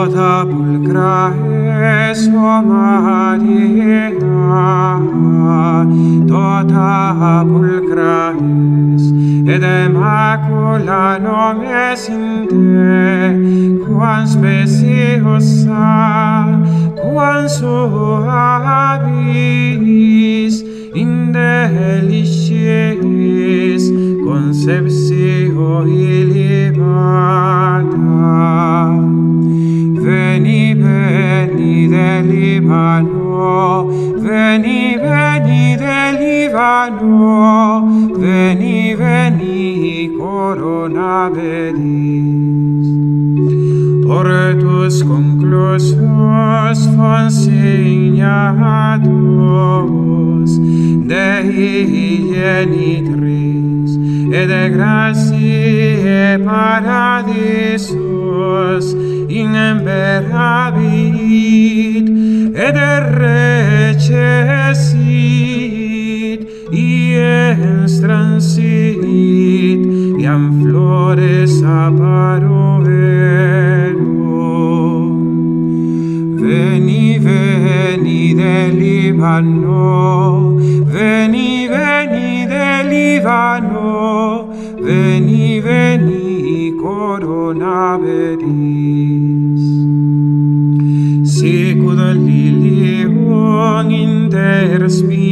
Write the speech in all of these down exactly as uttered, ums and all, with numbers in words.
tota pulcra es, o Maria, tota pulcra es, ed immacula nomes in te, quam speciosa, quam suavis, in delicies conceptio illibata. Veni, veni del Libano, veni, veni del Libano, veni, veni, corona veris. Ortus conclusus consignatus Dei genitris, et de gratiae paradisus imperabit, et recessit, iens transit, iam flores apparuerunt. Veni, veni del Libano, veni, veni del Libano, veni, veni, corona veris. Sicut lilium inter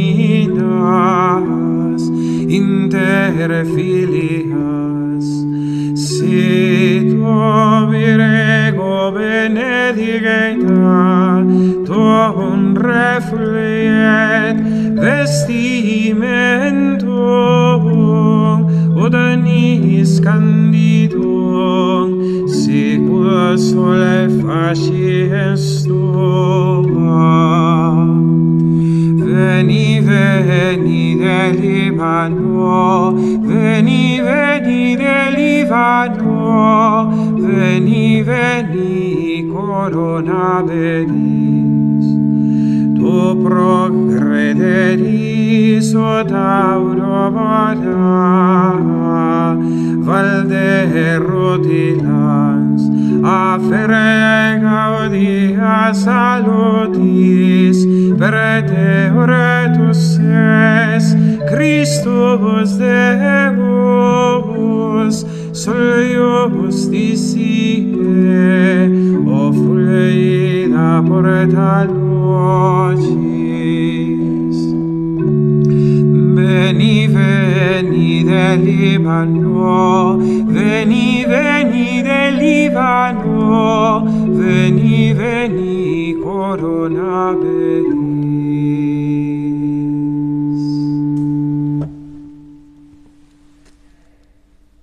spinas, inter filias, sit virgo benedicta, tuum refluet vestimentum, udanis candidum, sicut sole facies tua. Veni, veni del Libano, veni, veni del Libano, veni, veni, corona veris. Tu progrederis od aurora, valde rutilans, afere gaudia salutis, per te oretus es, Christus Deus, sol justicie, o fluida porta lucis. Veni, veni del Libano, veni, veni del Libano, veni, veni, corona veris.